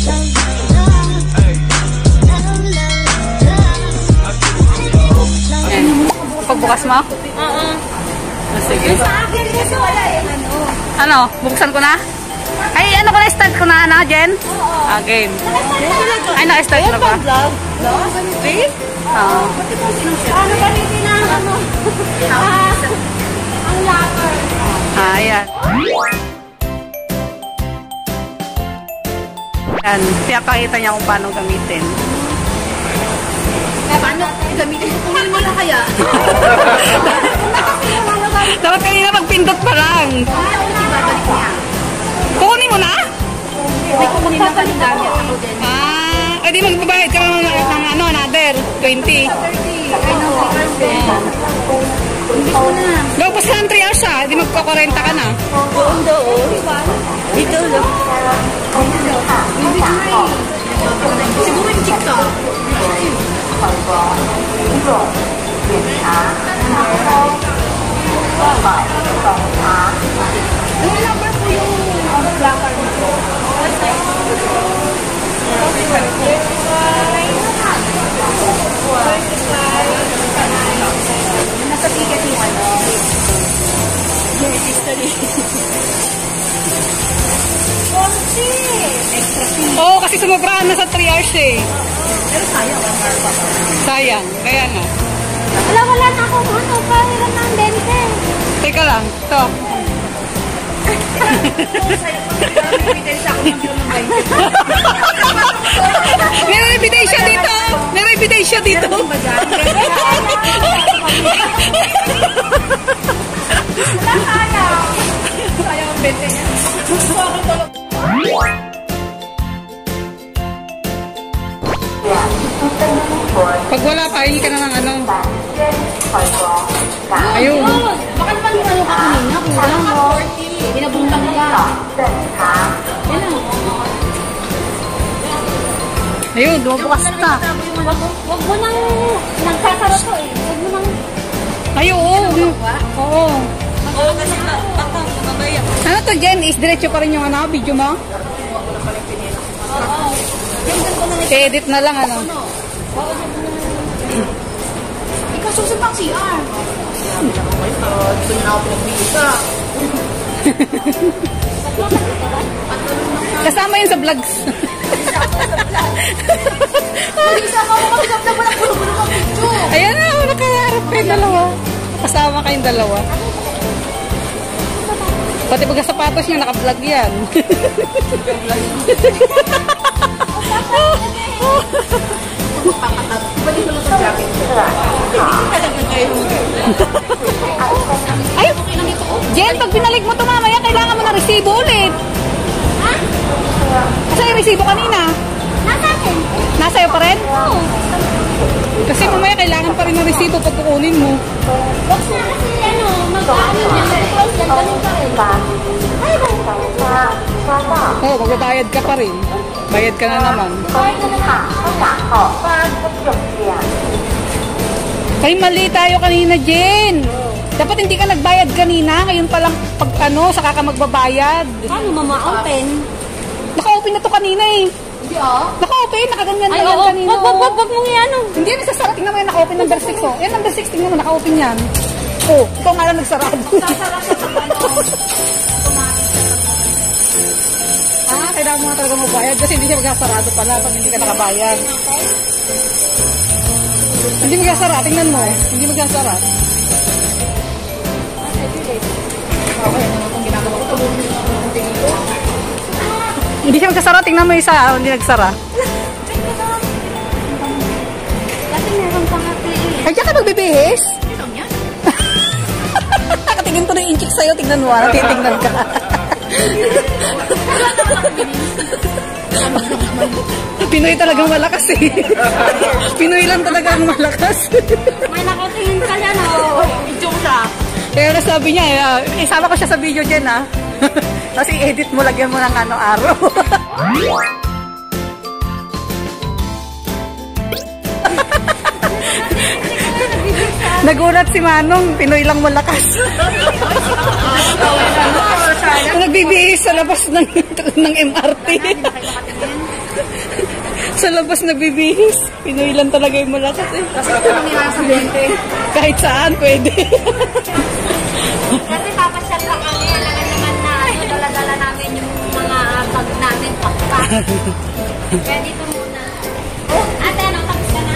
Pagbukas mo? Oo. Sige. Sa akin kasi wala yung ano. Ano? Buksan ko na? Ay, ano ko na-start ko na, ano, Jen? Oo. Again. Ay, naka-start na ba? Vlog? Please? Oo. Ano ba hindi na ano? Ang locker. Ayan. Yan. Pinapakita niya kung paano gamitin. Paano gamitin? Kunin mo na kaya? Dapat kanina magpindot pa lang. Ibabalik niya. Kukunin mo na? May kukunin lang kami gamit ako din. Eh di magbabayad ka ng ano, another 20. 30. I know. Hindi ko na. Gawpas ka ng 3 hours ha. Di magpa-40 ka na. Doon doon. Dito lang. Siguro yung chick ka. Ano number po yung locker nito? Nasa ticket yung ano? History. Konti! Extra fee. Oo, kasi sumubraan na sa 3 hours eh. Pero sayang, 1 hour pa. Sayang. Kaya nga. Wala na ako ano, pahiram ng dente. Teka lang. Ito. Meron ebidensya dito. Meron ebidensya dito. Sayang. Sayang ang dente niya. Gusto ako tulog. Pag wala pa, hindi ka na ng ano. Ayun. Bakit pa yung ano ka kanina? Kulang 40. Binabuntang ka. Yan lang. Ayun, dumabukas na. Wag mo nang nagsasara to eh. Wag mo nang... Ayun. Oo. Oo, kasi baka mamaya. Ano to, Jen? Is diretso pa rin yung ano, video mo? Oo. I-edit na lang, ano? Ikaw susunod pang CR. Gusto niya ako pinagbisa. Kasama yun sa vlogs. Mag-isa ka ako mag-usap na walang gulo-gulo ng video. Ayan na, nakaharap kayong dalawa. Kasama kayong dalawa. Pati pagka sapatos niya, naka-vlog yan. Balik mo lang sa jacket. Ay, Jen, pag binalik mo ito mamaya, kailangan mo na resibo ulit. Ha? Kasi yung resibo kanina. Nasa akin? Nasa iyo pa rin? Oo. Kasi mamaya kailangan pa rin ng resibo pag kukunin mo. Box na kasi ano, mag-ano niya, mag-close yan, ganun pa rin. Ay, Oo, magbabayad ka pa rin. Bayad ka na naman. Ay, mali tayo kanina, Jen. Dapat hindi ka nagbayad kanina. Ngayon pa lang pag ano, saka ka magbabayad. Paano mama-open? Naka-open na to kanina eh. Hindi ah. Naka-open, nakaganyan na Ay, yan oo. kanina. Wag mong i-ano. Hindi, nasasara. Tingnan mo yan, naka-open number 6. Oh. Yan, number 6. Tingnan mo, naka-open yan. Oh, ito nga lang nagsarado. Sasara siya sa ano. Kailangan mo nga talaga magbayad kasi hindi siya magsasarado pala pag hindi ka nakabayad. Hindi magsasara. Tingnan mo. Hindi magsasara. Hindi siya magsasara. Tingnan mo isa. Hindi nagsara. Kasi meron pang atin. Ay, diyan ka magbibihis? Nakatingin to na yung inchik sa'yo. Tingnan mo. Natitingnan ka. Pinoy talagang malakas eh. Pinoy lang talaga ang malakas. May nakatingin ka yan o. Video ko siya. Kaya nasabi niya, isama ko siya sa video dyan ha. Kasi edit mo, lagyan mo ng ano, araw. Nagulat si Manong, Pinoy lang malakas. Nagbibihis sa labas ng MRT. Sa labas nagbibihis. Pinoy lang talaga yung malakas eh. Kasi ito nang nila sa 20. Kahit saan, pwede. Kasi papasyal lang kami, alam naman na dala-dala namin yung mga bag namin, pakpak. Kaya dito muna. Oh, ate, ano, tapos ka na?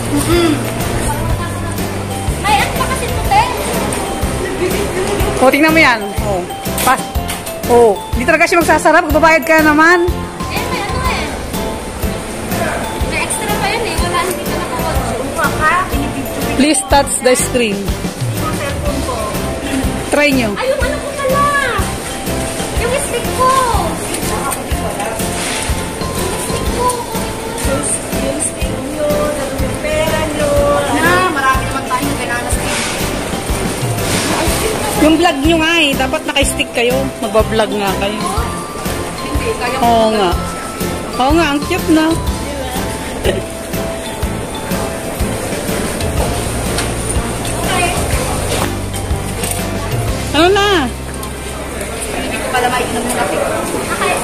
May ano pa kasi puti? O, tingnan mo yan. O, pas. O, di talaga siya magsasarap. Magbabayad ka naman. Eh, may ano eh. May extra pa yun eh, wala hindi ka nakakotso. Baka, Please touch the screen. yung cellphone ko. Try nyo. Ay, yung ano ko pala! Yung stick ko! Yung stick nyo, yung pera nyo. Marami naman tayong kailangan sa Yung vlog nyo nga eh. Dapat naka-stick kayo. Magbablog nga kayo. Hindi, kaya Oo nga. Oo nga, ang cute na. Ano na? hindi ko pala maiinom ng kape. Okay.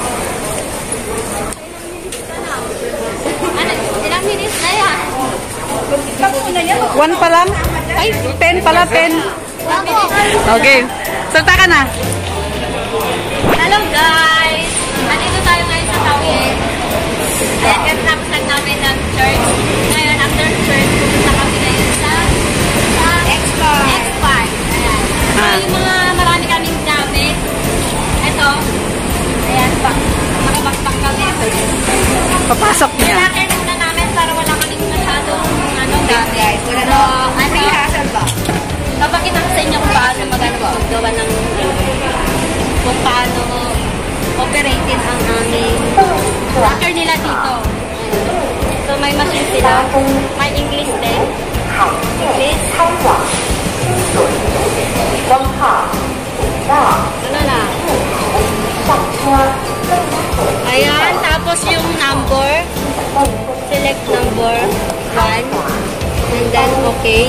Ano, ilang minutes na yan? Tignan mo na yan. 1 pa lang? Ay, 10 pala, 10. Bago. Okay. Salta ka na. Hello guys! Andito tayo ngayon sa Tawid. Ayan, katapos lang namin ng church. Ngayon, after church, pupunta kami ngayon sa X-Park. Ayan. So, yung mga marami kaming gamit. Ito. Ayan, makabakbak kami. Papasok niya. Kailangan muna namin para wala kaming masyadong gamit. Guys, wala So, na. Free hassle ba? papakita ko sa inyo kung paano magagawa ng kung paano operated ang aming locker nila dito. So may machine sila. May English din. English. Ano na? Ayan. Tapos yung number. Select number 1. And then okay.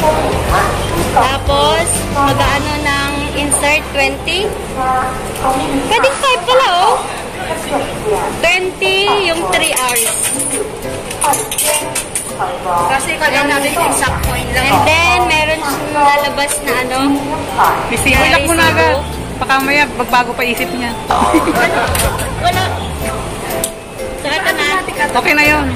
Tapos, mag-ano ng insert 20. Pwedeng 5 pala, oh. 20 yung 3 hours. Kasi kaya natin exact point lang. And then, meron siyang lalabas na ano. Resibo lang mo na agad. Baka maya, magbago pa isip niya. Wala. So, ito na. Okay na yun.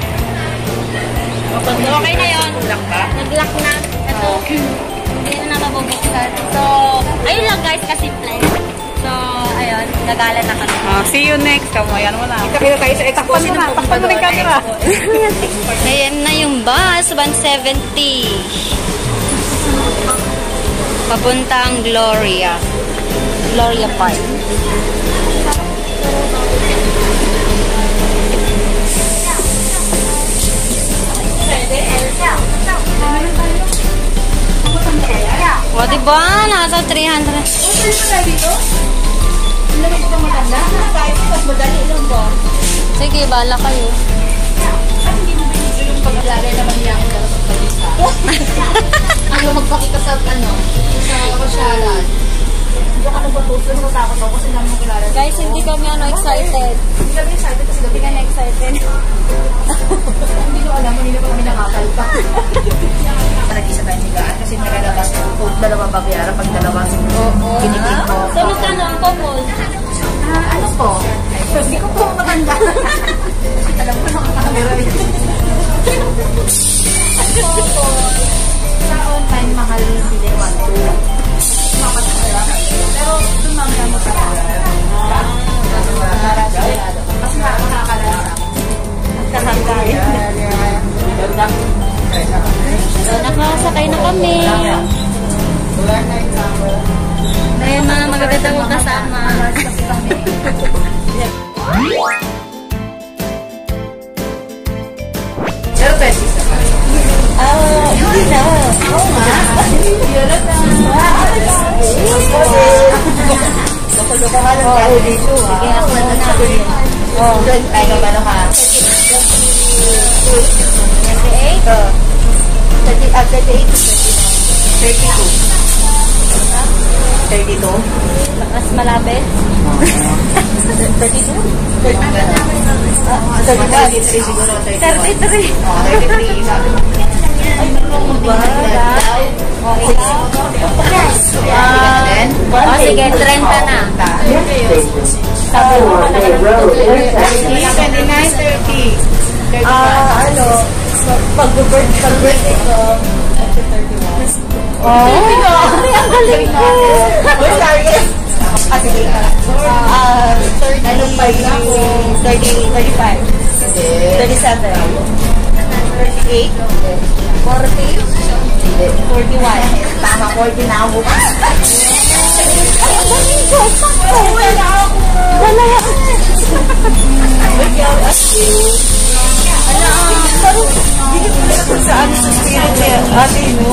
Okay na yun. Nag-lock na. Ito. Hindi na mabubuksan. So, ayun lang guys, kasimple. So, ayun. Gagala na kami. See you next. Kamuyan mo na. Kita tayo sa expo. Takpan mo rin camera. Ayan na yung bus. 170. Papuntang Gloria. Gloria Park. O, diba? Nasa 300. Saan pa tayo dito? Hindi naman ko pa maganda. Kahit mas madali lang ba? Sige, bala kayo. Hindi mo binigay yung paglalay naman niya ang dala sa palisa. Ayaw magpakita sa ano, sa pasyalan. Hindi ka nang patuloy, matakot ako kasi naman mo kilala. Guys, hindi kami excited. Hindi kami excited kasi gabi Hindi kami excited. hindi ko alam, hindi na pa kami nakakalpa. Nag-isa tayo nigaan kasi nalalabas kung dalawa babayaran pag dalawa binigay ko. So, magkano ang couple? Ano po? Hindi ko po matanda. Alam ko na kamera rin. Sa online, mahal hindi 1-2. Pero doon mamaya mo sa mas makakalala. So, nakasakay na kami. Ayun, mga magaganda kong kasama. Pero pwede sa hindi na. Oo nga. Makulo ka nga lang tayo dito. Sige, ako na na. Doon tayo ba ka? 28? 32. Mas malapit. 33 siguro. 33. Oh, 33. Sabi mo. Sige, 30 na. 29, 30. Pag-birthday ko, after 31. Oh. Ang galing mo. 35. 37. 38. 40. 41. Tama ko, tinawag. Ay, ang galing ko. Wala ako. Wala ako. Saan sa spirit niya? Ate, no?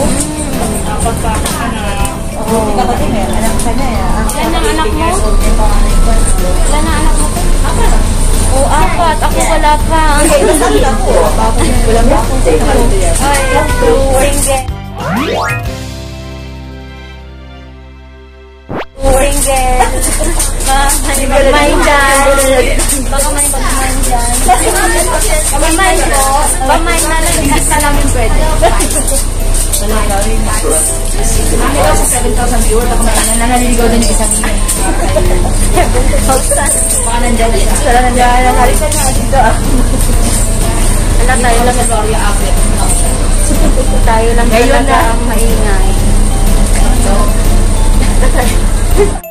Anak ka na eh. Ilan ang anak mo? Ilan ang anak mo? Oo, 4. Ako wala pa. Okay, basta ako. Wala ba akong Ay, single. Single. Pag-mind dyan. Baka may pag-mind dyan. Pag-mind ko. Pag-mind na lang. Hindi ka namin pwede. Kami daw sa 7,000 viewers, ako nanaliligaw din yung isang email. Baka nandyan na siya. Wala nandiyan. Halika na dito. Wala tayo lang. Sa Gloria Apple. Tayo lang Ngayon talaga na. ang maingay. So,